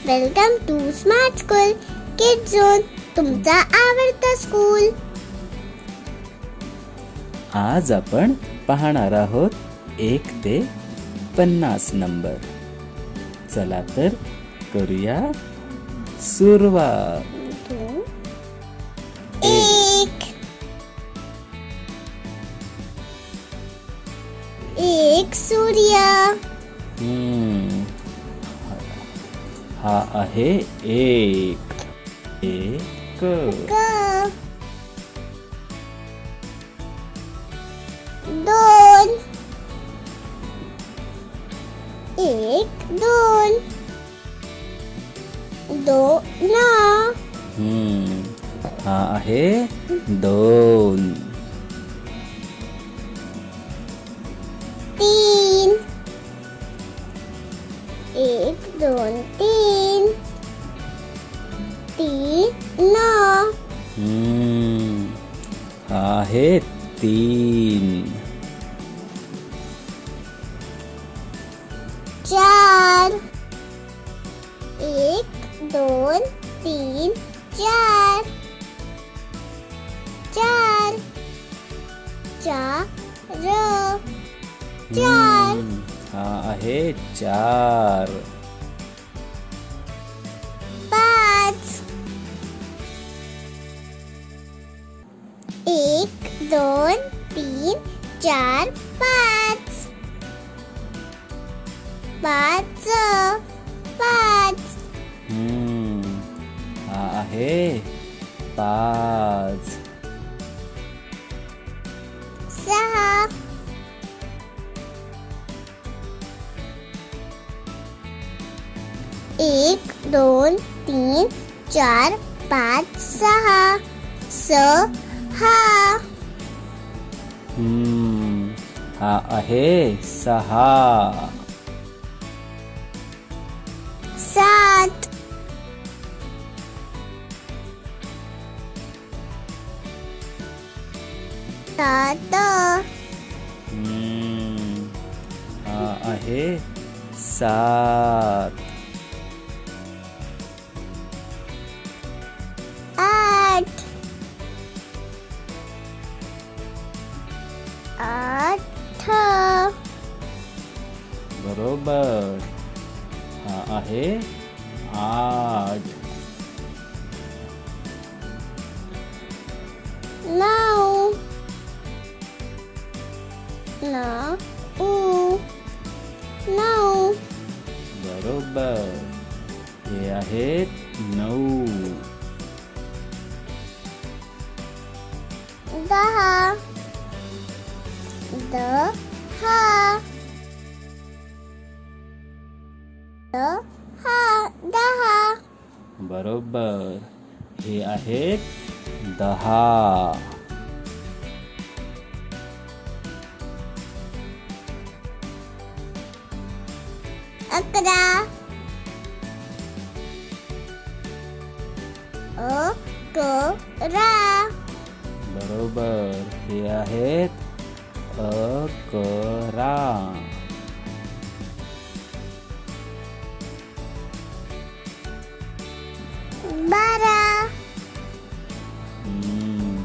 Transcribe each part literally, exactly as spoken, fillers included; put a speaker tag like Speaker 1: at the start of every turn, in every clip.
Speaker 1: Welcome to smart school kids zone, तुमचा आवडता school.
Speaker 2: आज आपण पाहणार आहोत एक ते पन्नास नंबर। चला तर करूया सुरुवात।
Speaker 1: एक एक सूर्य।
Speaker 2: हम्म हा आहे एक एक
Speaker 1: क दोन एक दोन दोन
Speaker 2: हम्म हा आहे दोन
Speaker 1: तीन एक दोन तीन तीन
Speaker 2: हम्म हा आहे तीन
Speaker 1: चार एक दोन तीन चार चार चार चार
Speaker 2: हम्म, हा आहे चार
Speaker 1: पाच एक दोन तीन चार पाच पाच पाच
Speaker 2: हम्म हा आहे पाच
Speaker 1: सहा एक दोन तीन चार पाच सहा सहा
Speaker 2: हम्म हा आहे सहा
Speaker 1: सात सात
Speaker 2: हम्म हा आहे सात
Speaker 1: आठ आठ
Speaker 2: बरोबर हा आहे आठ
Speaker 1: नऊ नऊ नऊ
Speaker 2: बरोबर हे आहेत नऊ
Speaker 1: दहा दहा दहा दहा
Speaker 2: बरोबर हे आहेत दहा
Speaker 1: अकरा अकरा
Speaker 2: बरोबर हे आहेत अकरा
Speaker 1: बारा
Speaker 2: हम्म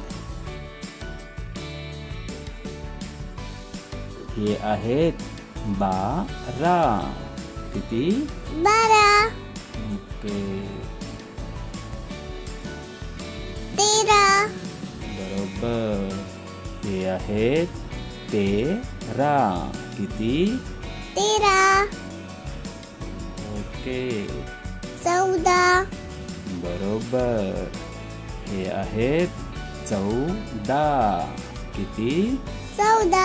Speaker 2: हे आहेत बारा किती
Speaker 1: बारा
Speaker 2: ओके
Speaker 1: तेरा
Speaker 2: बरोबर हे आहेत तेरा किती
Speaker 1: तेरा
Speaker 2: ओके
Speaker 1: चौदा
Speaker 2: बरोबर हे आहेत चौदा किती
Speaker 1: चौदा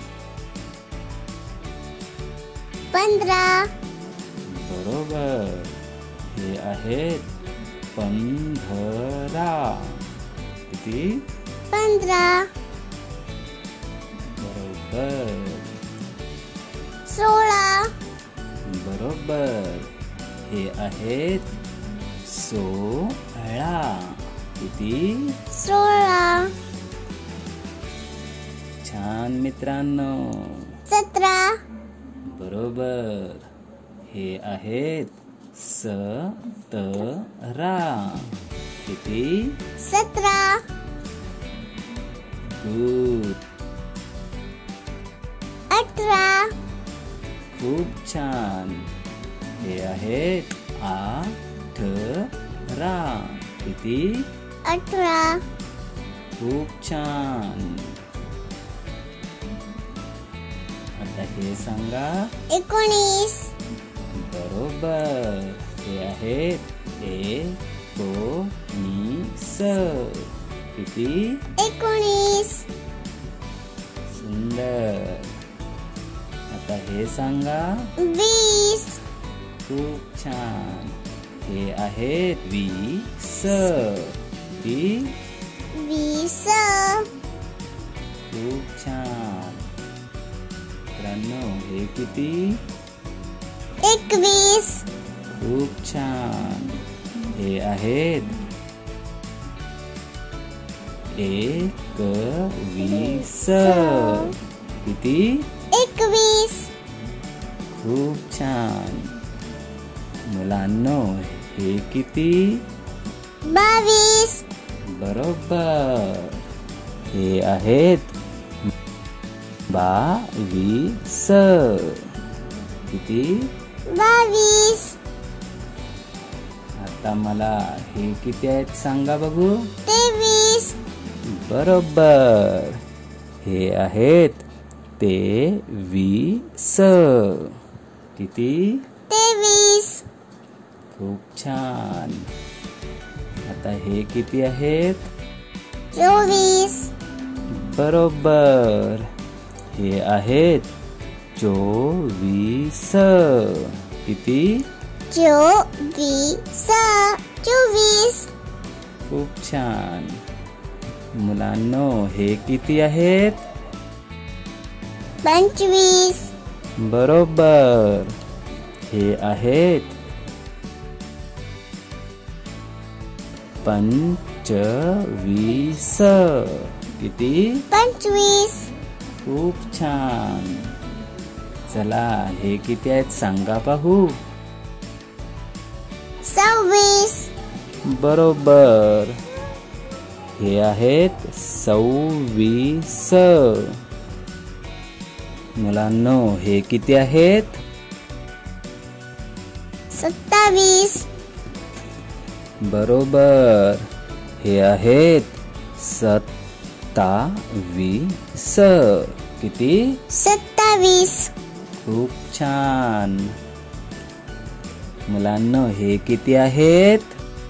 Speaker 1: पंधरा
Speaker 2: बरोबर हे आहेत पंधरा किती
Speaker 1: पंधरा
Speaker 2: बरोबर
Speaker 1: सोळा
Speaker 2: बरोबर हे आहेत सोळा किती
Speaker 1: सोळा
Speaker 2: छान मित्रांनो
Speaker 1: सतरा
Speaker 2: बरोबर हे आहेत सतरा. किती?
Speaker 1: सतरा.
Speaker 2: गुड.
Speaker 1: अठरा.
Speaker 2: खूप छान. हे आहेत अठरा. किती?
Speaker 1: अठरा.
Speaker 2: खूप छान. आता हे सांगा.
Speaker 1: एकोणीस.
Speaker 2: बरोबर. हे आहेत एकोणीस. किती?
Speaker 1: एकोणीस.
Speaker 2: सुंदर. आता हे सांगा.
Speaker 1: वीस.
Speaker 2: खूप छान. हे आहेत वीस. किती?
Speaker 1: वीस.
Speaker 2: खूप छान. मित्रांनो, हे किती?
Speaker 1: एकवीस.
Speaker 2: खूप छान. हे आहेत एकवीस. किती?
Speaker 1: एकवीस.
Speaker 2: खूप छान. मुलांनो, हे किती?
Speaker 1: बावीस.
Speaker 2: बरोबर. हे आहेत बावीस. किती?
Speaker 1: बावीस.
Speaker 2: आता मला हे किती आहेत सांगा बघू.
Speaker 1: तेवीस.
Speaker 2: बरोबर. हे आहेत तेवीस. किती?
Speaker 1: तेवीस.
Speaker 2: खूप छान. आता हे किती आहेत?
Speaker 1: चोवीस.
Speaker 2: बरोबर. हे आहेत चोवीस. किती?
Speaker 1: चोवीस. चोवीस.
Speaker 2: खूप छान. मुलांनो, हे किती आहेत?
Speaker 1: पंचवीस.
Speaker 2: बरोबर. हे आहेत पंचवीस. किती?
Speaker 1: पंचवीस.
Speaker 2: खूप छान. चला, हे किती आहेत सांगा पाहू.
Speaker 1: सव्वीस.
Speaker 2: बरोबर. हे आहेत सव्वीस. मुलांनो, हे किती आहेत?
Speaker 1: सत्तावीस.
Speaker 2: बरोबर. हे आहेत सत्तावीस. किती?
Speaker 1: सत्तावीस.
Speaker 2: खूप छान. मुलांनो, हे किती आहेत?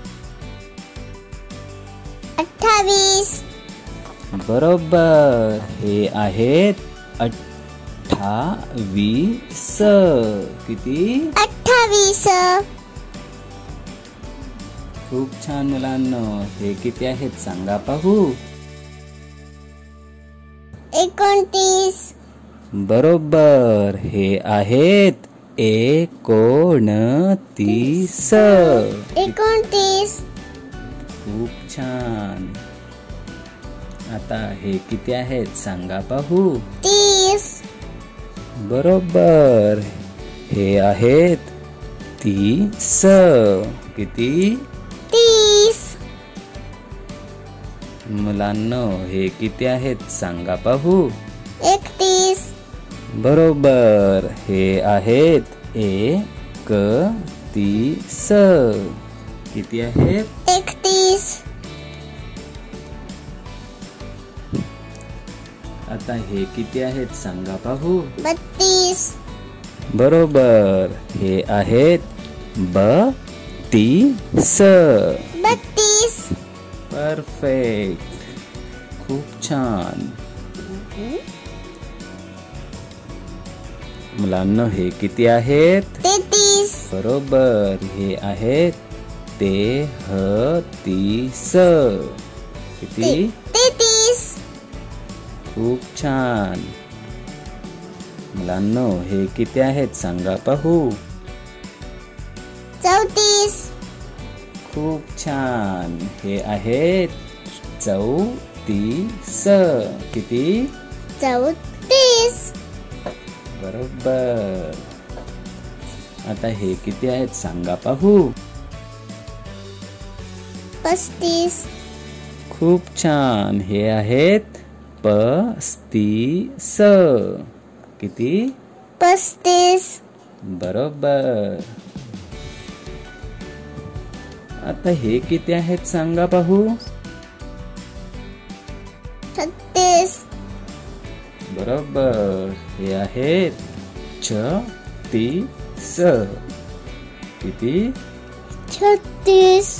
Speaker 1: अठ्ठावीस.
Speaker 2: बरोबर. हे आहेत अठ्ठावीस. किती?
Speaker 1: अठ्ठावीस.
Speaker 2: खूप छान. मुलांनो, हे किती आहेत सांगा पाहू.
Speaker 1: एकोणतीस.
Speaker 2: बरोबर. हे आहेत एकोणतीस.
Speaker 1: एकोणतीस.
Speaker 2: खूप छान. आता हे किती आहेत सांगा पाहू.
Speaker 1: तीस.
Speaker 2: बरोबर. हे आहेत तीस. किती?
Speaker 1: तीस.
Speaker 2: मुलांनो, हे किती आहेत सांगा पाहू.
Speaker 1: एकतीस.
Speaker 2: बरोबर. हे आहेत एकतीस. किती आहेत?
Speaker 1: एकतीस.
Speaker 2: आता हे किती आहेत सांगा पाहू.
Speaker 1: बत्तीस.
Speaker 2: बरोबर. हे आहेत बत्तीस.
Speaker 1: बत्तीस.
Speaker 2: परफेक्ट. खूप छान. मुलांनो, हे किती आहेत?
Speaker 1: तेहतीस.
Speaker 2: बरोबर. हे आहेत तेहतीस. किती?
Speaker 1: तेहतीस.
Speaker 2: खूप छान. मुलांनो, हे किती आहेत सांगा पाहू.
Speaker 1: चौतीस.
Speaker 2: खूप छान. हे आहेत चौतीस. किती?
Speaker 1: चौतीस.
Speaker 2: बरोबर. आता हे किती आहेत सांगा पाहू.
Speaker 1: पस्तीस.
Speaker 2: खूप छान. हे आहेत पस्तीस. किती?
Speaker 1: पस्तीस.
Speaker 2: बरोबर. आता हे किती आहेत सांगा पाहू.
Speaker 1: छत्तीस.
Speaker 2: बरोबर. हे आहेत छत्तीस. किती?
Speaker 1: छत्तीस.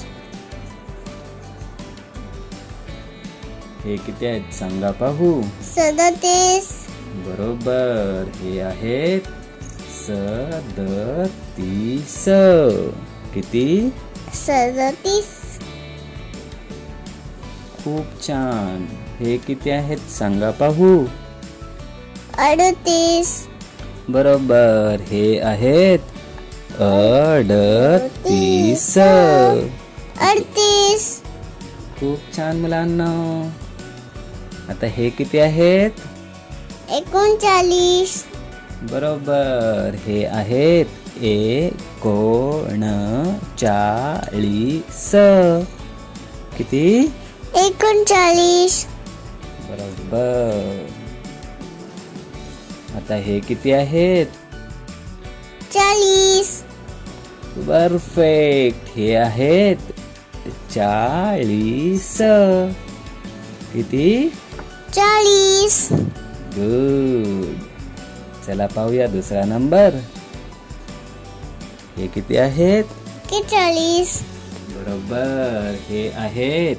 Speaker 2: हे किती आहेत सांगा पाहू.
Speaker 1: सदतीस.
Speaker 2: बरोबर. हे आहेत सदतीस. किती?
Speaker 1: सदतीस.
Speaker 2: खूप छान. हे किती आहेत सांगा पाहू.
Speaker 1: अडतीस.
Speaker 2: बरोबर. हे आहेत अडतीस.
Speaker 1: अडतीस.
Speaker 2: खूप छान मुलांनो. आता हे किती आहेत.
Speaker 1: एकोणचाळीस.
Speaker 2: बरोबर. हे आहेत एकोणचाळीस. किती?
Speaker 1: एकोणचाळीस.
Speaker 2: बरोबर. आता हे किती आहेत.
Speaker 1: चाळीस.
Speaker 2: परफेक्ट. हे आहेत चाळीस. किती?
Speaker 1: चाळीस.
Speaker 2: गुड. चला पाहूया दुसरा नंबर. हे किती आहेत.
Speaker 1: चाळीस.
Speaker 2: बरोबर. हे आहेत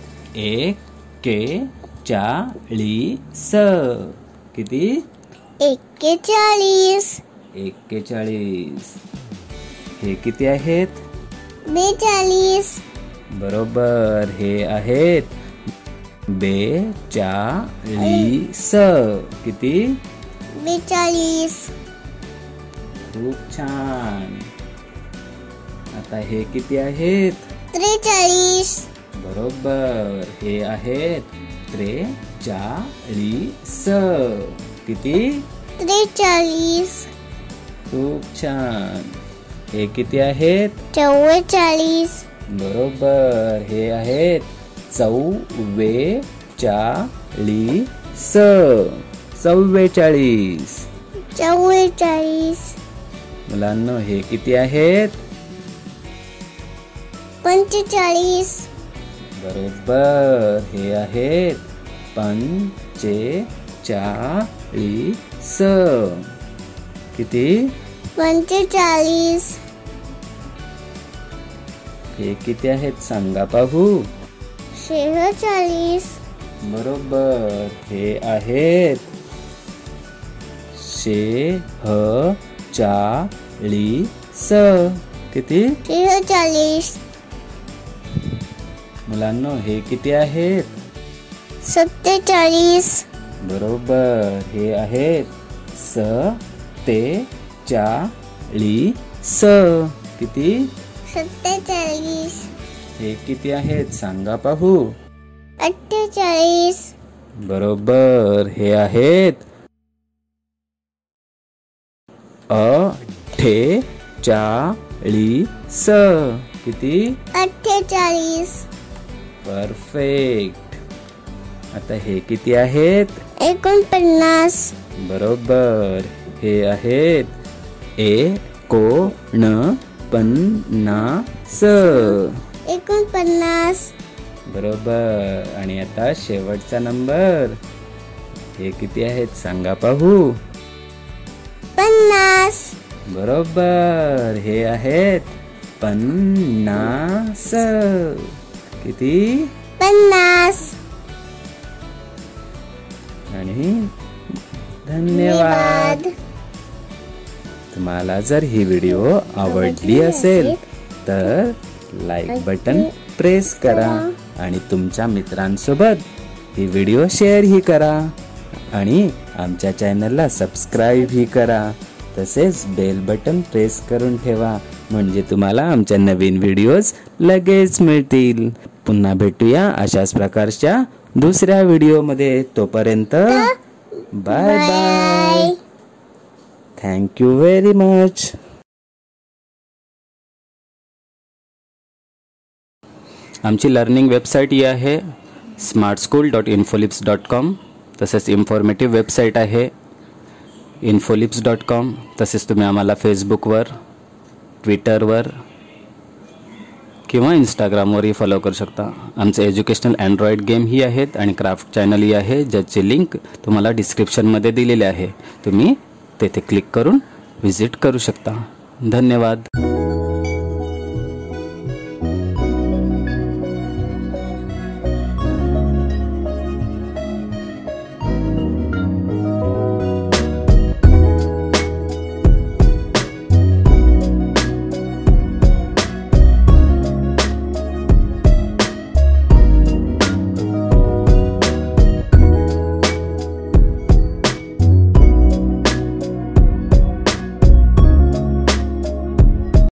Speaker 2: एक्केचाळीस. किती?
Speaker 1: एक्केचाळीस.
Speaker 2: एक्केचाळीस. हे किती आहेत.
Speaker 1: बेचाळीस.
Speaker 2: बरोबर. हे आहेत बेचाळीस. किती?
Speaker 1: बेचाळीस.
Speaker 2: खूप छान. आता हे किती आहेत.
Speaker 1: त्रेचाळीस.
Speaker 2: बरोबर. हे आहेत त्रेचाळीस. किती?
Speaker 1: त्रेचाळीस.
Speaker 2: खूप छान. हे किती आहेत.
Speaker 1: चव्वेचाळीस.
Speaker 2: बरोबर. हे आहेत चव्वेचाळीस. चव्वेचाळीस.
Speaker 1: चव्वेचाळीस.
Speaker 2: मुलांनो हे किती आहेत.
Speaker 1: पंचेचाळीस.
Speaker 2: बरोबर. हे आहेत पंचेचाळीस. किती?
Speaker 1: पंचेचाळीस.
Speaker 2: हे किती आहेत सांगा पाहू.
Speaker 1: शेहेचाळीस.
Speaker 2: बरोबर. हे आहेत शेहेचाळीस. किती?
Speaker 1: शेहेचाळीस.
Speaker 2: मुलांनो हे किती आहेत.
Speaker 1: सत्तेचाळीस.
Speaker 2: बरोबर. हे आहेत सत्तेचाळीस. किती?
Speaker 1: सत्तेचाळीस.
Speaker 2: हे किती आहेत सांगा पाहू.
Speaker 1: अठ्ठेचाळीस.
Speaker 2: बरोबर. हे आहेत अठ्ठेचाळीस. किती?
Speaker 1: अठ्ठेचाळीस.
Speaker 2: परफेक्ट. आता हे किती आहेत.
Speaker 1: एकोणपन्नास.
Speaker 2: बरोबर. हे आहेत एकोणपन्नास.
Speaker 1: एकोणपन्नास.
Speaker 2: बरोबर. आणि आता शेवटचा नंबर. हे किती आहेत सांगा पाहू.
Speaker 1: पन्नास.
Speaker 2: बरोबर. हे आहेत पन्नास. किती?
Speaker 1: पन्नास.
Speaker 2: आणि धन्यवाद. तुम्हाला जर ही व्हिडिओ आवडली असेल तर लाईक बटन प्रेस करा आणि तुमच्या मित्रांसोबत ही व्हिडिओ शेअर ही करा आणि आमच्या चॅनलला सबस्क्राईब ही करा. तसेच बेल बटन प्रेस करून ठेवा म्हणजे तुम्हाला आमच्या नवीन व्हिडिओज लगेच मिळतील. पुन्हा भेटूया अशाच प्रकारच्या दुसऱ्या व्हिडिओमध्ये. तोपर्यंत bye bye. Thank you very much. आमची लर्निंग वेबसाईट ही आहे smart school dot Infolips dot com. तसेच इन्फॉर्मेटिव्ह वेबसाईट आहे इन्फोलिप्स डॉट कॉम. तसेच तुम्ही आम्हाला फेसबुकवर, ट्विटरवर किंवा इंस्टाग्रामवरही फॉलो करू शकता. आमचे एज्युकेशनल अँड्रॉइड गेम ही आहेत आणि क्राफ्ट चॅनल ही आहे, ज्याची लिंक तुम्हाला डिस्क्रिप्शनमध्ये दिलेली आहे. तुम्ही तेथे क्लिक करून व्हिजिट करू शकता. धन्यवाद.